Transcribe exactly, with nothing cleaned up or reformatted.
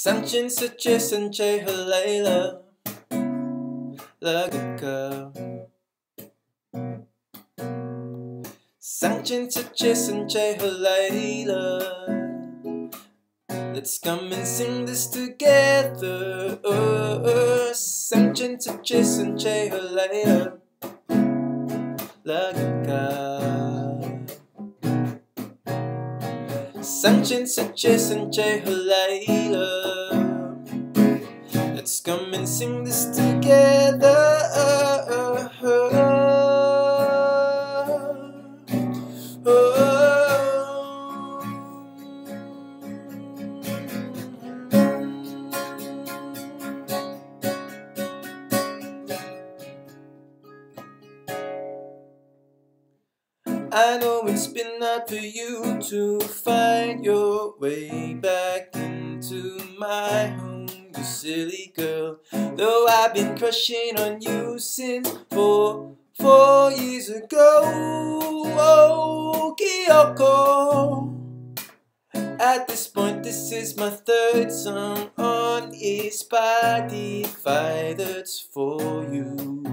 Samchin Suche Sanche Halayla Lagaka Samchin Suche Sanche Halayla. Let's come and sing this together. Samchin Suche Sanche Halayla Lagaka Samchin Suche Sanche Halayla. Let's come and sing this together. I know it's been hard for you to find your way back into my home, you silly girl. Though I've been crushing on you since four, four years ago. Oh, Kyoko. At this point, this is my third song on Spotify that's for you.